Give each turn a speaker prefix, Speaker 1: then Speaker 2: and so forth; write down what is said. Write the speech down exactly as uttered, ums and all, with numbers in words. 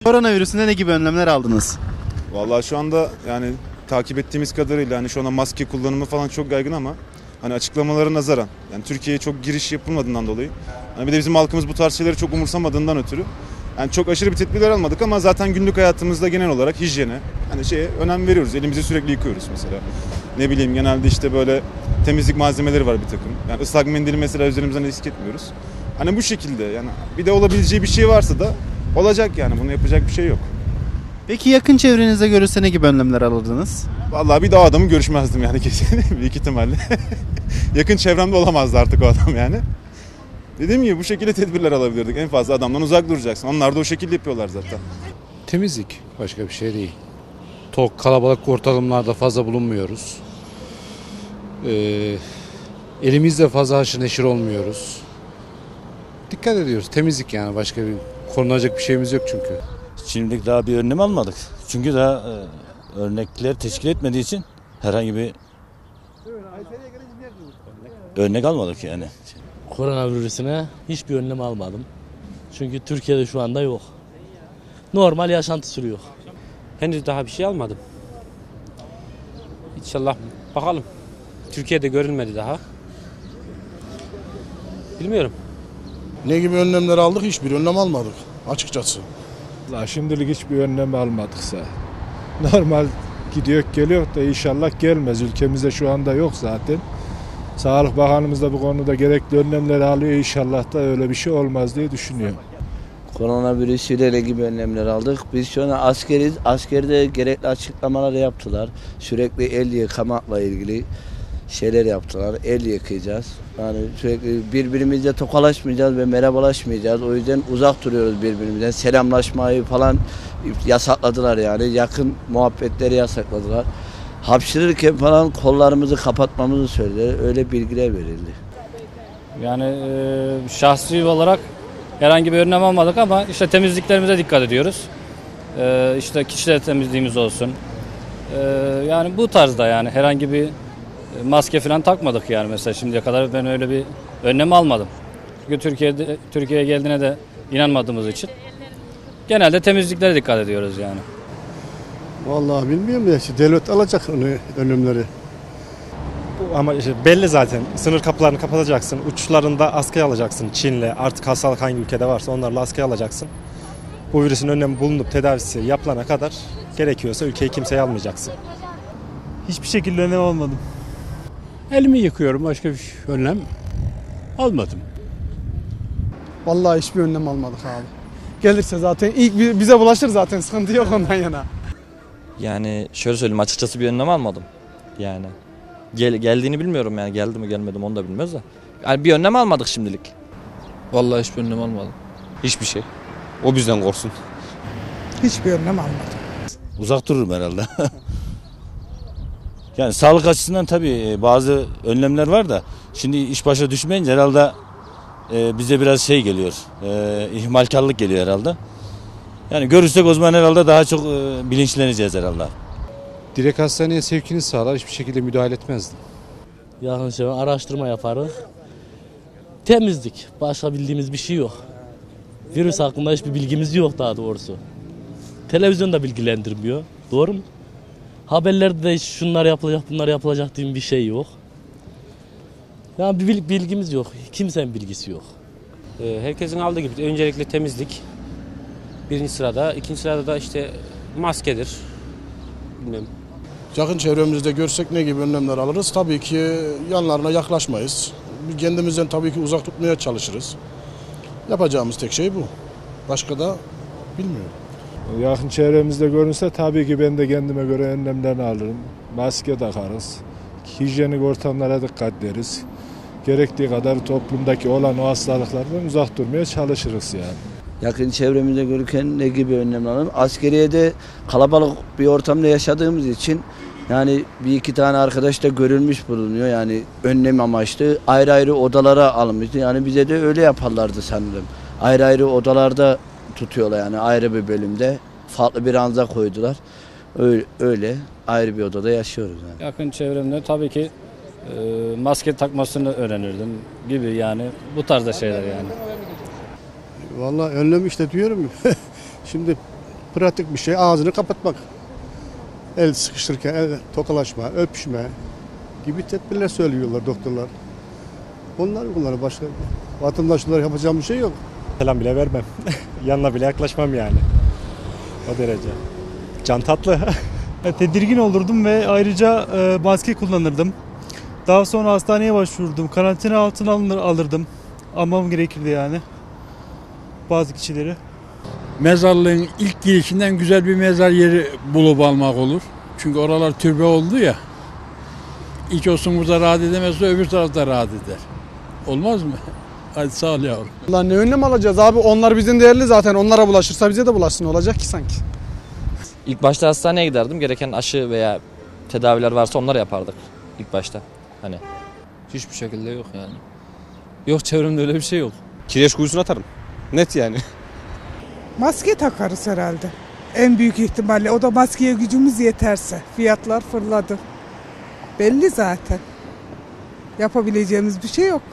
Speaker 1: Koronavirüsünde ne gibi önlemler aldınız?
Speaker 2: Vallahi şu anda yani takip ettiğimiz kadarıyla hani şu anda maske kullanımı falan çok yaygın ama hani açıklamalara nazaran yani Türkiye'ye çok giriş yapılmadığından dolayı hani bir de bizim halkımız bu tarz şeyleri çok umursamadığından ötürü yani çok aşırı bir tedbirler almadık ama zaten günlük hayatımızda genel olarak hijyene hani şeye önem veriyoruz. Elimizi sürekli yıkıyoruz mesela. Ne bileyim genelde işte böyle temizlik malzemeleri var bir takım. Yani ıslak mendili mesela üzerimizden eksik etmiyoruz. Hani bu şekilde yani bir de olabileceği bir şey varsa da olacak yani bunu yapacak bir şey yok.
Speaker 1: Peki yakın çevrenizde görülse ne gibi önlemler alırdınız?
Speaker 2: Vallahi bir daha adamı görüşmezdim yani kesin büyük ihtimalle. Yakın çevremde olamazdı artık o adam yani. Dediğim gibi bu şekilde tedbirler alabilirdik. En fazla adamdan uzak duracaksın. Onlar da o şekilde yapıyorlar zaten.
Speaker 3: Temizlik, başka bir şey değil. Tok, kalabalık ortamlarda fazla bulunmuyoruz. Ee, elimizde fazla haşır neşir olmuyoruz. Dikkat ediyoruz. Temizlik yani, başka bir korunacak bir şeyimiz yok çünkü.
Speaker 4: Şimdilik daha bir önlem almadık. Çünkü daha e, örnekler teşkil etmediği için herhangi bir örnek almadık yani.
Speaker 5: Koronavirüsüne hiçbir önlem almadım. Çünkü Türkiye'de şu anda yok. Normal yaşantı sürüyor.
Speaker 6: Henüz daha bir şey almadım. İnşallah bakalım. Türkiye'de görülmedi daha. Bilmiyorum.
Speaker 7: Ne gibi önlemler aldık? Hiçbir önlem almadık açıkçası.
Speaker 8: Şimdilik hiçbir önlem almadıksa. Normal gidiyor geliyor da inşallah gelmez. Ülkemizde şu anda yok zaten. Sağlık Bakanımız da bu konuda gerekli önlemleri alıyor. İnşallah da öyle bir şey olmaz diye düşünüyorum.
Speaker 9: Koronavirüsüyle ilgili önlemler aldık. Biz şu an askeriz. Askerde gerekli açıklamalar yaptılar. Sürekli el yıkamakla ilgili şeyler yaptılar. El yıkayacağız. Yani sürekli birbirimizle tokalaşmayacağız ve merhabalaşmayacağız. O yüzden uzak duruyoruz birbirimizden. Selamlaşmayı falan yasakladılar yani. Yakın muhabbetleri yasakladılar. Hapşırırken falan kollarımızı kapatmamızı söylediler. Öyle bilgiler verildi.
Speaker 10: Yani e, şahsi olarak herhangi bir önlem almadık ama işte temizliklerimize dikkat ediyoruz. E, işte kişisel temizliğimiz olsun. E, yani bu tarzda yani herhangi bir maske falan takmadık yani mesela şimdiye kadar ben öyle bir önlem almadım. Çünkü Türkiye'de Türkiye'ye geldiğine de inanmadığımız için genelde temizliklere dikkat ediyoruz yani.
Speaker 11: Vallahi bilmiyorum ya, işte devlet alacak onu önlemleri.
Speaker 12: Ama işte belli zaten. Sınır kapılarını kapatacaksın. Uçuşlarında askıya alacaksın. Çin'le artık hastalık hangi ülkede varsa onlarla askıya alacaksın. Bu virüsün önlemi bulunup tedavisi yapılana kadar gerekiyorsa ülkeyi kimseye almayacaksın.
Speaker 13: Hiçbir şekilde önlem almadım. Elimi yıkıyorum, başka bir önlem almadım.
Speaker 14: Vallahi hiçbir önlem almadık abi. Gelirse zaten ilk bize bulaşır zaten, sıkıntı yok ondan yana.
Speaker 15: Yani şöyle söyleyeyim, açıkçası bir önlem almadım. Yani gel, geldiğini bilmiyorum yani, geldi mi gelmedi mi onu da bilmiyoruz da. Yani bir önlem almadık şimdilik.
Speaker 16: Vallahi hiçbir önlem almadım. Hiçbir şey. O bizden korksun.
Speaker 14: Hiçbir önlem almadım.
Speaker 4: Uzak dururum herhalde. Yani sağlık açısından tabii bazı önlemler var da şimdi iş başa düşmeyince herhalde e, bize biraz şey geliyor. E, ihmalkarlık geliyor herhalde. Yani görürsek o zaman herhalde daha çok e, bilinçleneceğiz herhalde.
Speaker 3: Direkt hastaneye sevkini sağlar, hiçbir şekilde müdahale etmezdim.
Speaker 5: Yakın çevre araştırma yaparız. Temizlik. Başka bildiğimiz bir şey yok. Virüs hakkında hiçbir bilgimiz yok daha doğrusu. Televizyon da bilgilendirmiyor. Doğru mu? Haberlerde de şunlar yapılacak, bunlar yapılacak diye bir şey yok. Yani bir bilgimiz yok. Kimsenin bilgisi yok.
Speaker 6: Herkesin aldığı gibi öncelikle temizlik. Birinci sırada, ikinci sırada da işte maskedir. Bilmiyorum.
Speaker 7: Yakın çevremizde görsek ne gibi önlemler alırız? Tabii ki yanlarına yaklaşmayız. Kendimizden tabii ki uzak tutmaya çalışırız. Yapacağımız tek şey bu. Başka da bilmiyorum.
Speaker 8: Yakın çevremizde görünse tabii ki ben de kendime göre önlemlerini alırım. Maske takarız. Hijyenik ortamlara dikkat ederiz. Gerektiği kadar toplumdaki olan o hastalıklardan uzak durmaya çalışırız yani.
Speaker 9: Yakın çevremizde görürken ne gibi önlemler alalım? Askeriyede kalabalık bir ortamda yaşadığımız için yani bir iki tane arkadaş da görülmüş bulunuyor. Yani önlem amaçlı ayrı ayrı odalara alınmıştı. Yani bize de öyle yaparlardı sanırım. Ayrı ayrı odalarda tutuyorlar yani, ayrı bir bölümde. Farklı bir ranza koydular. Öyle, öyle ayrı bir odada yaşıyoruz yani.
Speaker 10: Yakın çevremde tabii ki e, maske takmasını öğrenirdim gibi yani bu tarzda şeyler yani.
Speaker 11: Vallahi önlem işte diyorum. Şimdi pratik bir şey. Ağzını kapatmak. El sıkıştırırken el tokalaşma, öpüşme gibi tedbirler söylüyorlar doktorlar. Onlar bunları başka vatandaşlar yapacağım bir şey yok.
Speaker 12: Selam bile vermem. Yanına bile yaklaşmam yani. O derece. Can tatlı.
Speaker 17: Tedirgin olurdum ve ayrıca e, maske kullanırdım. Daha sonra hastaneye başvurdum. Karantina altına alınır, alırdım. Almam gerekirdi yani. Bazı kişileri.
Speaker 18: Mezarlığın ilk girişinden güzel bir mezar yeri bulup almak olur. Çünkü oralar türbe oldu ya. İlk olsun burada rahat edemezse öbür tarafta rahat eder. Olmaz mı? Hadi sağ ol yavrum.
Speaker 14: Lan ne önlem alacağız abi? Onlar bizim değerli zaten. Onlara bulaşırsa bize de bulaşsın. Olacak ki sanki.
Speaker 15: İlk başta hastaneye giderdim. Gereken aşı veya tedaviler varsa onları yapardık ilk başta. Hani
Speaker 16: Hiçbir şekilde yok yani. Yok, çevremde öyle bir şey yok.
Speaker 19: Kireç kuyusuna atarım. Net yani.
Speaker 20: Maske takarız herhalde. En büyük ihtimalle. O da maskeye gücümüz yeterse. Fiyatlar fırladı. Belli zaten. Yapabileceğimiz bir şey yok.